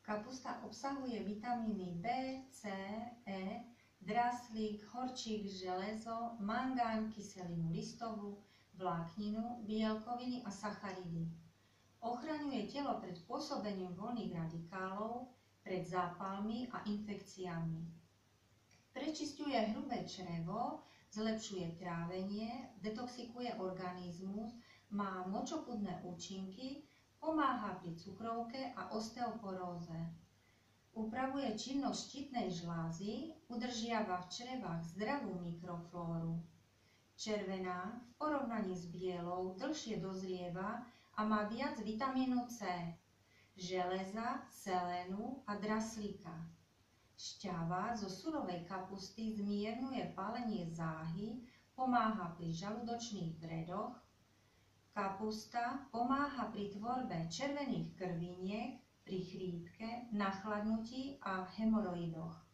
Kapusta obsahuje vitamíny B, C, E, draslík, horčík, železo, mangán, kyselinu listovú, vlákninu, bielkoviny a sacharidy. Ochraňuje telo pred pôsobením voľných radikálov, pred zápalmi a infekciami. Prečisťuje hrubé črevo, zlepšuje trávenie, detoxikuje organizmus, má močopudné účinky, pomáha pri cukrovke a osteoporóze. Upravuje činnosť štítnej žlázy, udržiava v črevách zdravú mikroflóru. Červená v porovnaní s bielou dlhšie dozrieva a má viac vitamínu C, železa, selénu a draslíka. Šťava zo surovej kapusty zmierňuje pálenie záhy, pomáha pri žalúdočných vredoch. Kapusta pomáha pri tvorbe červených krviniek, pri chrípke, nachladnutí a hemoroidoch.